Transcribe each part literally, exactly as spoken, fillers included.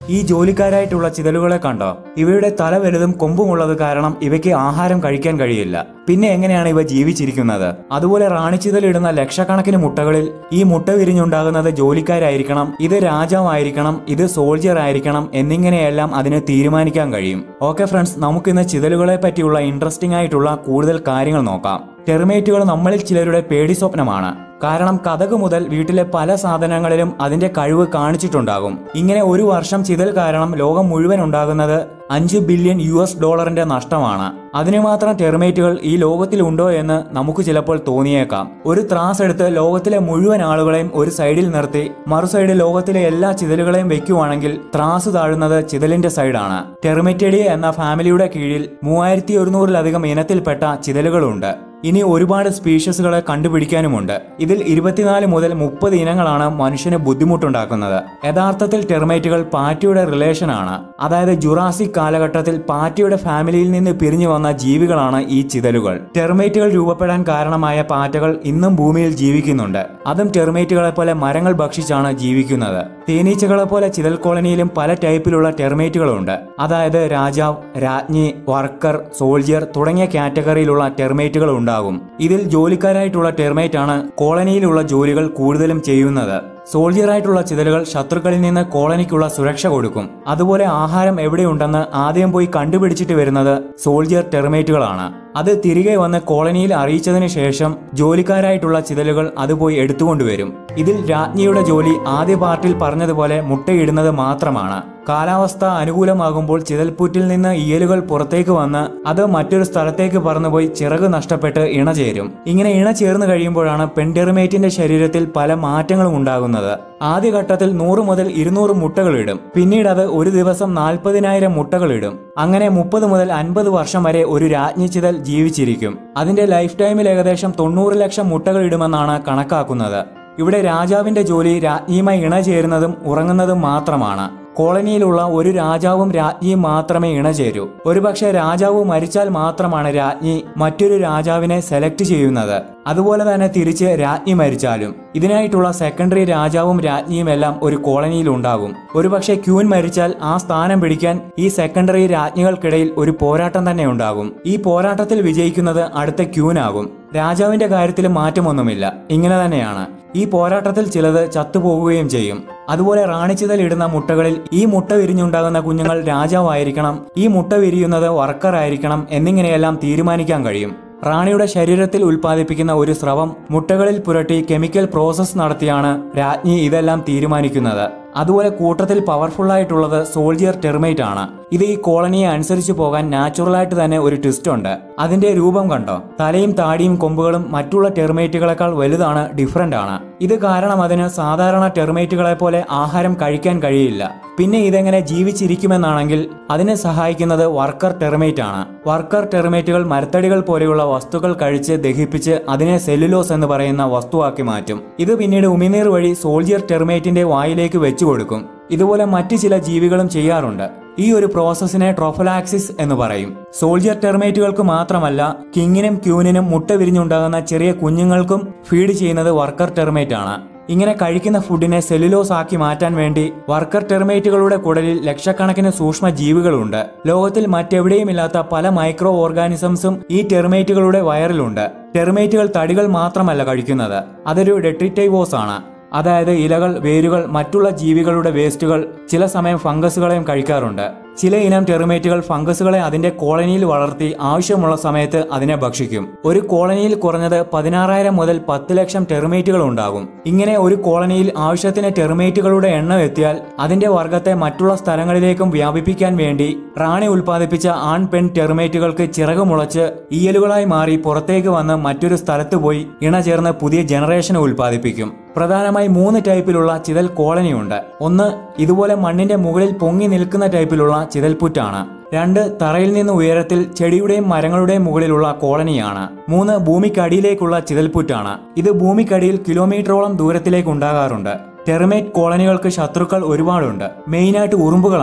ഈ ജോലിക്കാരായിട്ടുള്ള ചിതലുകളെ കണ്ടോ? ഇവയുടെ തല വലുതും കൊമ്പുമുള്ളത് കാരണം ഇവയ്ക്ക് ആഹാരം കഴിക്കാൻ കഴിയില്ല. പിന്നെ എങ്ങനെയാണ് ഇവ ജീവിച്ചിരിക്കുന്നത്? അതുപോലെ റാണിച്ചിതലിടുന്ന ലക്ഷക്കണക്കിന് മുട്ടകളിൽ ഈ മുട്ട വിരിഞ്ഞുണ്ടാകുന്നത് ജോലിക്കാരായിരിക്കണം, ഇത് രാജാവായിരിക്കണം, ഇത് സോൾജിയർ ആയിരിക്കണം എന്നിങ്ങനെയെല്ലാം അതിന് തീരുമാനിക്കാൻ കഴിയും. ഓക്കെ ഫ്രണ്ട്സ്, നമുക്കിന്ന് ചിതലുകളെ പറ്റിയുള്ള ഇൻട്രസ്റ്റിംഗ് ആയിട്ടുള്ള കൂടുതൽ കാര്യങ്ങൾ നോക്കാം. ടെർമൈറ്റുകൾ നമ്മളിൽ ചിലരുടെ പേടി സ്വപ്നമാണ്. കാരണം കതക് മുതൽ വീട്ടിലെ പല സാധനങ്ങളിലും അതിന്റെ കഴിവ് കാണിച്ചിട്ടുണ്ടാകും. ഇങ്ങനെ ഒരു വർഷം ചിതൽ കാരണം ലോകം മുഴുവൻ ഉണ്ടാകുന്നത് അഞ്ച് ബില്യൺ യു എസ് ഡോളറിന്റെ നഷ്ടമാണ്. അതിനു മാത്രം ടെർമൈറ്റുകൾ ഈ ലോകത്തിൽ ഉണ്ടോ എന്ന് നമുക്ക് ചിലപ്പോൾ തോന്നിയേക്കാം. ഒരു ത്രാസ് എടുത്ത് ലോകത്തിലെ മുഴുവൻ ആളുകളെയും ഒരു സൈഡിൽ നിർത്തി മറു സൈഡിൽ ലോകത്തിലെ എല്ലാ ചിതലുകളെയും വെക്കുവാണെങ്കിൽ ത്രാസ് താഴുന്നത് ചിതലിന്റെ സൈഡാണ്. ടെർമൈറ്റേഡിയ എന്ന ഫാമിലിയുടെ കീഴിൽ മൂവായിരത്തി ഒരുന്നൂറിലധികം ഇനത്തിൽപ്പെട്ട ചിതലുകളുണ്ട്. ഇനി ഒരുപാട് സ്പീഷീസുകളെ കണ്ടുപിടിക്കാനുമുണ്ട്. ഇതിൽ ഇരുപത്തിനാല് മുതൽ മുപ്പത് ഇനങ്ങളാണ് മനുഷ്യന് ബുദ്ധിമുട്ടുണ്ടാക്കുന്നത്. യഥാർത്ഥത്തിൽ ടെർമൈറ്റുകൾ പാറ്റയുടെ റിലേഷനാണ്. അതായത് ജുറാസിക് കാലഘട്ടത്തിൽ പാറ്റയുടെ ഫാമിലിയിൽ നിന്ന് പിരിഞ്ഞു വന്ന ജീവികളാണ് ഈ ചിതലുകൾ. ടെർമൈറ്റുകൾ രൂപപ്പെടാൻ കാരണമായ പാറ്റകൾ ഇന്നും ഭൂമിയിൽ ജീവിക്കുന്നുണ്ട്. അതും ടെർമൈറ്റുകളെ പോലെ മരങ്ങൾ ഭക്ഷിച്ചാണ് ജീവിക്കുന്നത്. തേനീച്ചകളെ പോലെ ചിതൽ കോളനിയിലും പല ടൈപ്പിലുള്ള ടെർമൈറ്റുകളുണ്ട്. അതായത് രാജാവ്, രാജ്ഞി, വർക്കർ, സോൾജിയർ തുടങ്ങിയ കാറ്റഗറിയിലുള്ള ടെർമൈറ്റുകൾ ഉണ്ടാകും. ഇതിൽ ജോലിക്കാരായിട്ടുള്ള ടെർമൈറ്റ് ആണ് കോളനിയിലുള്ള ജോലികൾ കൂടുതലും ചെയ്യുന്നത്. സോൾജിയറായിട്ടുള്ള ചിതലുകൾ ശത്രുക്കളിൽ നിന്ന് കോളനിക്കുള്ള സുരക്ഷ കൊടുക്കും. അതുപോലെ ആഹാരം എവിടെയുണ്ടെന്ന് ആദ്യം പോയി കണ്ടുപിടിച്ചിട്ട് വരുന്നത് സോൾജിയർ ടെർമൈറ്റുകളാണ്. അത് തിരികെ വന്ന് കോളനിയിൽ അറിയിച്ചതിനു ശേഷം ജോലിക്കാരായിട്ടുള്ള ചിതലുകൾ അത് പോയി എടുത്തുകൊണ്ടുവരും. ഇതിൽ രാജ്ഞിയുടെ ജോലി ആദ്യ പാർട്ടിൽ പറഞ്ഞതുപോലെ മുട്ടയിടുന്നത് മാത്രമാണ്. കാലാവസ്ഥ അനുകൂലമാകുമ്പോൾ ചിതൽപ്പൂറ്റിൽ നിന്ന് ഇയലുകൾ പുറത്തേക്ക് വന്ന് അത് മറ്റൊരു സ്ഥലത്തേക്ക് പറന്നുപോയി ചിറക് നഷ്ടപ്പെട്ട് ഇണ ചേരും. ഇങ്ങനെ ഇണ ചേർന്ന് കഴിയുമ്പോഴാണ് പെൺടെർമൈറ്റിന്റെ ശരീരത്തിൽ പല മാറ്റങ്ങളും ഉണ്ടാകുന്നത്. ആദ്യഘട്ടത്തിൽ നൂറ് മുതൽ ഇരുന്നൂറ് മുട്ടകൾ ഇടും. പിന്നീട് അത് ഒരു ദിവസം നാൽപ്പതിനായിരം മുട്ടകൾ ഇടും. അങ്ങനെ മുപ്പത് മുതൽ അൻപത് വർഷം വരെ ഒരു രാജ്ഞി ചിതൽ ജീവിച്ചിരിക്കും. അതിന്റെ ലൈഫ് ടൈമിൽ ഏകദേശം തൊണ്ണൂറ് ലക്ഷം മുട്ടകൾ ഇടുമെന്നാണ് കണക്കാക്കുന്നത്. ഇവിടെ രാജാവിന്റെ ജോലി രാജ്ഞിയുമായി ഇണ ചേരുന്നതും ഉറങ്ങുന്നതും മാത്രമാണ്. കോളനിയിലുള്ള ഒരു രാജാവും രാജ്ഞിയും മാത്രമേ ഇണചേരൂ. ഒരുപക്ഷെ രാജാവ് മരിച്ചാൽ മാത്രമാണ് രാജ്ഞി മറ്റൊരു രാജാവിനെ സെലക്ട് ചെയ്യുന്നത്. അതുപോലെ തന്നെ തിരിച്ച് രാജ്ഞി മരിച്ചാലും ഇതിനായിട്ടുള്ള സെക്കൻഡറി രാജാവും രാജ്ഞിയും എല്ലാം ഒരു കോളനിയിൽ ഉണ്ടാകും. ഒരുപക്ഷെ ക്യൂൻ മരിച്ചാൽ ആ സ്ഥാനം പിടിക്കാൻ ഈ സെക്കൻഡറി രാജ്ഞികൾക്കിടയിൽ ഒരു പോരാട്ടം തന്നെ ഉണ്ടാകും. ഈ പോരാട്ടത്തിൽ വിജയിക്കുന്നത് അടുത്ത ക്യൂൻ ആകും. രാജാവിന്റെ കാര്യത്തിൽ മാറ്റമൊന്നുമില്ല, ഇങ്ങനെ തന്നെയാണ്. ഈ പോരാട്ടത്തിൽ ചിലത് ചത്തുപോകുകയും ചെയ്യും. അതുപോലെ റാണിച്ചിതൽ ഇടുന്ന മുട്ടകളിൽ ഈ മുട്ട വിരിഞ്ഞുണ്ടാകുന്ന കുഞ്ഞുങ്ങൾ രാജാവായിരിക്കണം, ഈ മുട്ട വിരിയുന്നത് വർക്കർ ആയിരിക്കണം എന്നിങ്ങനെയെല്ലാം തീരുമാനിക്കാൻ കഴിയും. റാണിയുടെ ശരീരത്തിൽ ഉൽപ്പാദിപ്പിക്കുന്ന ഒരു സ്രവം മുട്ടകളിൽ പുരട്ടി കെമിക്കൽ പ്രോസസ് നടത്തിയാണ് രാജ്ഞി ഇതെല്ലാം തീരുമാനിക്കുന്നത്. അതുപോലെ കൂട്ടത്തിൽ പവർഫുൾ ആയിട്ടുള്ളത് സോൾജിയർ ടെർമൈറ്റ് ആണ്. ഇത് ഈ കോളനിയെ അനുസരിച്ച് പോകാൻ നാച്ചുറലായിട്ട് തന്നെ ഒരു ട്വിസ്റ്റ് ഉണ്ട്. അതിന്റെ രൂപം കണ്ടോ? തലയും താടിയും കൊമ്പുകളും മറ്റുള്ള ടെർമൈറ്റുകളെക്കാൾ വലുതാണ്, ഡിഫറന്റ് ആണ്. ഇത് കാരണം അതിന് സാധാരണ ടെർമൈറ്റുകളെ പോലെ ആഹാരം കഴിക്കാൻ കഴിയില്ല. പിന്നെ ഇതെങ്ങനെ ജീവിച്ചിരിക്കുമെന്നാണെങ്കിൽ അതിനെ സഹായിക്കുന്നത് വർക്കർ ടെർമൈറ്റ് ആണ്. വർക്കർ ടെർമൈറ്റുകൾ മരത്തടികൾ പോലെയുള്ള വസ്തുക്കൾ കഴിച്ച് ദഹിപ്പിച്ച് അതിനെ സെല്ലുലോസ് എന്ന് പറയുന്ന വസ്തുവാക്കി മാറ്റും. ഇത് പിന്നീട് ഉമിനീർ വഴി സോൾജിയർ ടെർമൈറ്റിന്റെ വായിലേക്ക് വെച്ചു കൊടുക്കും. ഇതുപോലെ മറ്റു ചില ജീവികളും ചെയ്യാറുണ്ട്. ഈ ഒരു പ്രോസസ്സിനെ ട്രോഫലാക്സിസ് എന്ന് പറയും. സോൾജിയർ ടെർമൈറ്റുകൾക്ക് മാത്രമല്ല, കിങ്ങിനും ക്യൂനിനും മുട്ട വിരിഞ്ഞുണ്ടാകുന്ന ചെറിയ കുഞ്ഞുങ്ങൾക്കും ഫീഡ് ചെയ്യുന്നത് വർക്കർ ടെർമൈറ്റ് ആണ്. ഇങ്ങനെ കഴിക്കുന്ന ഫുഡിനെ സെല്ലുലോസ് ആക്കി മാറ്റാൻ വേണ്ടി വർക്കർ ടെർമൈറ്റുകളുടെ കുടലിൽ ലക്ഷക്കണക്കിന് സൂക്ഷ്മ ജീവികളുണ്ട്. ലോകത്തിൽ മറ്റെവിടെയുമില്ലാത്ത പല മൈക്രോ ഓർഗാനിസംസും ഈ ടെർമൈറ്റുകളുടെ വയറിലുണ്ട്. ടെർമൈറ്റുകൾ തടികൾ മാത്രമല്ല കഴിക്കുന്നത്, അതൊരു ഡെട്രിറ്റൈവോസ് ആണ്. അതായത് ഇലകൾ, വേരുകൾ, മറ്റുള്ള ജീവികളുടെ വേസ്റ്റുകൾ, ചില സമയം ഫംഗസുകളെയും കഴിക്കാറുണ്ട്. ചില ഇനം ടെർമൈറ്റുകൾ ഫംഗസുകളെ അതിന്റെ കോളനിയിൽ വളർത്തി ആവശ്യമുള്ള സമയത്ത് അതിനെ ഭക്ഷിക്കും. ഒരു കോളനിയിൽ കുറഞ്ഞത് പതിനാറായിരം മുതൽ പത്ത് ലക്ഷം ടെർമൈറ്റുകൾ ഉണ്ടാകും. ഇങ്ങനെ ഒരു കോളനിയിൽ ആവശ്യത്തിന് ടെർമൈറ്റുകളുടെ എണ്ണം എത്തിയാൽ അതിന്റെ വർഗത്തെ മറ്റുള്ള സ്ഥലങ്ങളിലേക്കും വ്യാപിപ്പിക്കാൻ വേണ്ടി റാണി ഉൽപ്പാദിപ്പിച്ച ആൺ പെൺ ടെർമൈറ്റുകൾക്ക് ചിറക് മുളച്ച് ഈയലുകളായി മാറി പുറത്തേക്ക് വന്ന് മറ്റൊരു സ്ഥലത്ത് പോയി ഇണ ചേർന്ന് പുതിയ ജനറേഷനെ ഉൽപ്പാദിപ്പിക്കും. പ്രധാനമായി മൂന്ന് ടൈപ്പിലുള്ള ചിതൽ കോളനിയുണ്ട്. ഒന്ന്, ഇതുപോലെ മണ്ണിന്റെ മുകളിൽ പൊങ്ങി നിൽക്കുന്ന ടൈപ്പിലുള്ള ചിതൽപ്പുറ്റാണ്. രണ്ട്, തറയിൽ നിന്ന് ഉയരത്തിൽ ചെടിയുടെയും മരങ്ങളുടെയും മുകളിലുള്ള കോളനിയാണ്. മൂന്ന്, ഭൂമിക്കടിയിലേക്കുള്ള ചിതൽപ്പുറ്റാണ്. ഇത് ഭൂമിക്കടിയിൽ കിലോമീറ്ററോളം ദൂരത്തിലേക്ക് ഉണ്ടാകാറുണ്ട്. ടെർമൈറ്റ് കോളനികൾക്ക് ശത്രുക്കൾ ഒരുപാടുണ്ട്. മെയിനായിട്ട് ഉറുമ്പുകളാണ്.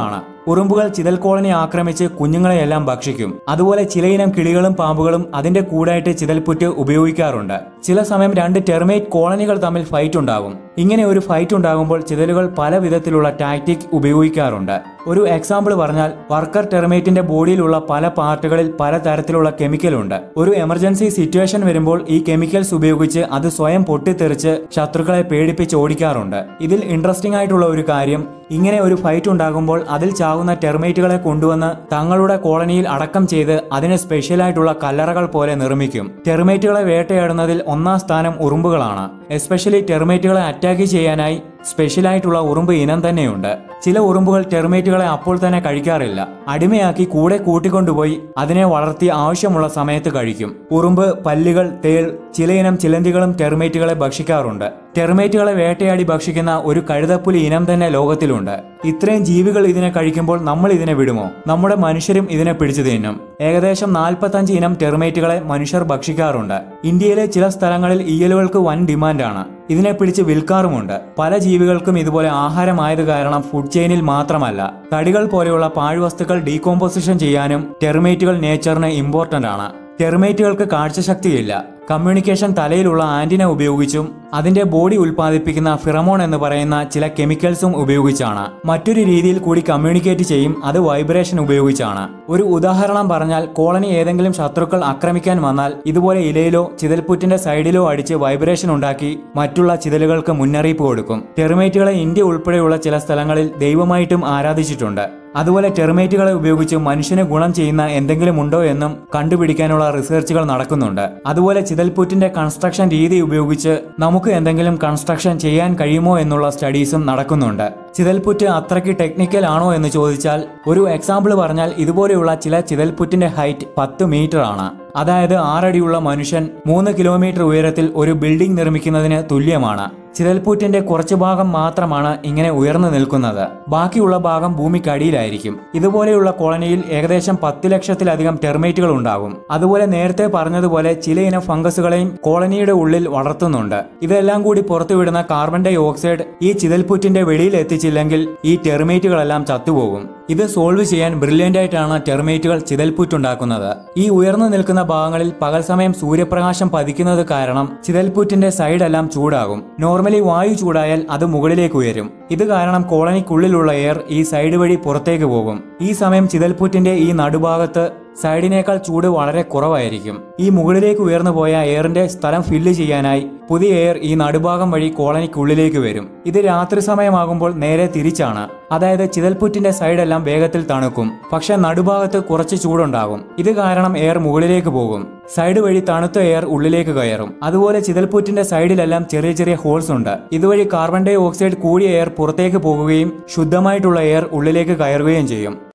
ഉറുമ്പുകൾ ചിതൽ കോളനി ആക്രമിച്ച് കുഞ്ഞുങ്ങളെയെല്ലാം ഭക്ഷിക്കും. അതുപോലെ ചിലയിനം കിളികളും പാമ്പുകളും അതിന്റെ കൂടായിട്ട് ചിതൽപുറ്റ് ഉപയോഗിക്കാറുണ്ട്. ചില സമയം രണ്ട് ടെർമൈറ്റ് കോളനികൾ തമ്മിൽ ഫൈറ്റ് ഉണ്ടാകും. ഇങ്ങനെ ഒരു ഫൈറ്റ് ഉണ്ടാകുമ്പോൾ ചിതലുകൾ പല വിധത്തിലുള്ള ടാക്ടിക് ഉപയോഗിക്കാറുണ്ട്. ഒരു എക്സാമ്പിൾ പറഞ്ഞാൽ വർക്കർ ടെർമൈറ്റിന്റെ ബോഡിയിലുള്ള പല പാർട്ടുകളിൽ പല തരത്തിലുള്ള കെമിക്കൽ ഉണ്ട്. ഒരു എമർജൻസി സിറ്റുവേഷൻ വരുമ്പോൾ ഈ കെമിക്കൽസ് ഉപയോഗിച്ച് അത് സ്വയം പൊട്ടിത്തെറിച്ച് ശത്രുക്കളെ പേടിപ്പിച്ച് ഓടിക്കാറുണ്ട്. ഇതിൽ ഇൻട്രസ്റ്റിംഗ് ആയിട്ടുള്ള ഒരു കാര്യം, ഇങ്ങനെ ഒരു ഫൈറ്റ് ഉണ്ടാകുമ്പോൾ അതിൽ ചാകുന്ന ടെർമൈറ്റുകളെ കൊണ്ടുവന്ന് തങ്ങളുടെ കോളനിയിൽ അടക്കം ചെയ്ത് അതിന് സ്പെഷ്യലായിട്ടുള്ള കല്ലറകൾ പോലെ നിർമ്മിക്കും. ടെർമൈറ്റുകളെ വേട്ടയാടുന്നതിൽ ഒന്നാം സ്ഥാനം ഉറുമ്പുകളാണ്. എസ്പെഷ്യലി ടെർമൈറ്റുകളെ അറ്റാക്ക് ചെയ്യാനായി സ്പെഷ്യലായിട്ടുള്ള ഉറുമ്പ് ഇനം തന്നെയുണ്ട്. ചില ഉറുമ്പുകൾ ടെർമൈറ്റുകളെ അപ്പോൾ തന്നെ കഴിക്കാറില്ല. അടിമയാക്കി കൂടെ കൂട്ടിക്കൊണ്ടുപോയി അതിനെ വളർത്തി ആവശ്യമുള്ള സമയത്ത് കഴിക്കും. ഉറുമ്പ്, പല്ലികൾ, തേൾ, ചിലയിനം ചിലന്തികളും ടെർമൈറ്റുകളെ ഭക്ഷിക്കാറുണ്ട്. ടെർമൈറ്റുകളെ വേട്ടയാടി ഭക്ഷിക്കുന്ന ഒരു കഴുതപ്പുലി ഇനം തന്നെ ലോകത്തിലുണ്ട്. ഇത്രയും ജീവികൾ ഇതിനെ കഴിക്കുമ്പോൾ നമ്മൾ ഇതിനെ വിടുമോ? നമ്മുടെ മനുഷ്യരും ഇതിനെ പിടിച്ചു തിന്നും. ഏകദേശം നാൽപ്പത്തഞ്ച് ഇനം ടെർമൈറ്റുകളെ മനുഷ്യർ ഭക്ഷിക്കാറുണ്ട്. ഇന്ത്യയിലെ ചില സ്ഥലങ്ങളിൽ ഈയലുകൾക്ക് വൻ ഡിമാൻഡാണ്. ഇതിനെ പിടിച്ച് വിൽക്കാറുമുണ്ട്. പല ജീവികൾക്കും ഇതുപോലെ ആഹാരമായത് കാരണം ഫുഡ് ചെയിനിൽ മാത്രമല്ല, തടികൾ പോലെയുള്ള പാഴ്വസ്തുക്കൾ ഡീകോമ്പോസിഷൻ ചെയ്യാനും ടെർമൈറ്റുകൾ നേച്ചറിന് ഇമ്പോർട്ടന്റ് ആണ്. ടെർമൈറ്റുകൾക്ക് കാഴ്ചശക്തിയില്ല. കമ്മ്യൂണിക്കേഷൻ തലയിലുള്ള ആന്റിന ഉപയോഗിച്ചും അതിന്റെ ബോഡി ഉൽപ്പാദിപ്പിക്കുന്ന ഫിറമോൺ എന്ന് പറയുന്ന ചില കെമിക്കൽസും ഉപയോഗിച്ചാണ്. മറ്റൊരു രീതിയിൽ കൂടി കമ്മ്യൂണിക്കേറ്റ് ചെയ്യും, അത് വൈബ്രേഷൻ ഉപയോഗിച്ചാണ്. ഒരു ഉദാഹരണം പറഞ്ഞാൽ, കോളനി ഏതെങ്കിലും ശത്രുക്കൾ ആക്രമിക്കാൻ വന്നാൽ ഇതുപോലെ ഇലയിലോ ചിതൽപുറ്റിന്റെ സൈഡിലോ അടിച്ച് വൈബ്രേഷൻ ഉണ്ടാക്കി മറ്റുള്ള ചിതലുകൾക്ക് മുന്നറിയിപ്പ് കൊടുക്കും. ടെർമൈറ്റുകളെ ഇന്ത്യ ഉൾപ്പെടെയുള്ള ചില സ്ഥലങ്ങളിൽ ദൈവമായിട്ടും ആരാധിച്ചിട്ടുണ്ട്. അതുപോലെ ടെർമൈറ്റുകളെ ഉപയോഗിച്ച് മനുഷ്യന് ഗുണം ചെയ്യുന്ന എന്തെങ്കിലും ഉണ്ടോ എന്നും കണ്ടുപിടിക്കാനുള്ള റിസർച്ചുകൾ നടക്കുന്നുണ്ട്. അതുപോലെ ചിതൽപുറ്റിന്റെ കൺസ്ട്രക്ഷൻ രീതി ഉപയോഗിച്ച് നമുക്ക് എന്തെങ്കിലും കൺസ്ട്രക്ഷൻ ചെയ്യാൻ കഴിയുമോ എന്നുള്ള സ്റ്റഡീസും നടക്കുന്നുണ്ട്. ചിതൽപുറ്റ് അത്രയ്ക്ക് ടെക്നിക്കൽ ആണോ എന്ന് ചോദിച്ചാൽ, ഒരു എക്സാമ്പിൾ പറഞ്ഞാൽ, ഇതുപോലെയുള്ള ചില ചിതൽപുറ്റിന്റെ ഹൈറ്റ് പത്ത് മീറ്റർ ആണ്. അതായത് ആറടിയുള്ള മനുഷ്യൻ മൂന്ന് കിലോമീറ്റർ ഉയരത്തിൽ ഒരു ബിൽഡിംഗ് നിർമ്മിക്കുന്നതിന് തുല്യമാണ്. ചിതൽപുറ്റിന്റെ കുറച്ചു ഭാഗം മാത്രമാണ് ഇങ്ങനെ ഉയർന്നു നിൽക്കുന്നത്. ബാക്കിയുള്ള ഭാഗം ഭൂമിക്കടിയിലായിരിക്കും. ഇതുപോലെയുള്ള കോളനിയിൽ ഏകദേശം പത്ത് ലക്ഷത്തിലധികം ടെർമൈറ്റുകൾ ഉണ്ടാകും. അതുപോലെ നേരത്തെ പറഞ്ഞതുപോലെ ചിലയിനം ഫംഗസുകളെയും കോളനിയുടെ ഉള്ളിൽ വളർത്തുന്നുണ്ട്. ഇതെല്ലാം കൂടി പുറത്തുവിടുന്ന കാർബൺ ഡൈ ഓക്സൈഡ് ഈ ചിതൽപുറ്റിന്റെ വെളിയിൽ എത്തിച്ചില്ലെങ്കിൽ ഈ ടെർമൈറ്റുകളെല്ലാം ചത്തുപോകും. ഇത് സോൾവ് ചെയ്യാൻ ബ്രില്യന്റ് ആയിട്ടാണ് ടെർമൈറ്റുകൾ ചിതൽപുറ്റുണ്ടാക്കുന്നത്. ഈ ഉയർന്നു നിൽക്കുന്ന ഭാഗങ്ങളിൽ പകൽ സമയം സൂര്യപ്രകാശം പതിക്കുന്നത് കാരണം ചിതൽപുറ്റിന്റെ സൈഡെല്ലാം ചൂടാകും. നോർമലി വായു ചൂടായാൽ അത് മുകളിലേക്ക് ഉയരും. ഇത് കാരണം കോളനിക്കുള്ളിലുള്ള എയർ ഈ സൈഡ് വഴി പുറത്തേക്ക് പോകും. ഈ സമയം ചിതൽപുറ്റിന്റെ ഈ നടുഭാഗത്ത് സൈഡിനേക്കാൾ ചൂട് വളരെ കുറവായിരിക്കും. ഈ മുകളിലേക്ക് ഉയർന്നു പോയ എയറിന്റെ സ്ഥലം ഫില്ല് ചെയ്യാനായി പുതിയ എയർ ഈ നടുഭാഗം വഴി കോളനിക്കുള്ളിലേക്ക് വരും. ഇത് രാത്രി സമയമാകുമ്പോൾ നേരെ തിരിച്ചാണ്. അതായത് ചിതൽപുറ്റിന്റെ സൈഡെല്ലാം വേഗത്തിൽ തണുക്കും, പക്ഷെ നടുഭാഗത്ത് കുറച്ച് ചൂടുണ്ടാകും. ഇത് കാരണം എയർ മുകളിലേക്ക് പോകും. സൈഡ് വഴി തണുത്ത എയർ ഉള്ളിലേക്ക് കയറും. അതുപോലെ ചിതൽപുറ്റിന്റെ സൈഡിലെല്ലാം ചെറിയ ചെറിയ ഹോൾസ് ഉണ്ട്. ഇതുവഴി കാർബൺ ഡൈ ഓക്സൈഡ് കൂടിയ എയർ പുറത്തേക്ക് പോകുകയും ശുദ്ധമായിട്ടുള്ള എയർ ഉള്ളിലേക്ക് കയറുകയും ചെയ്യും.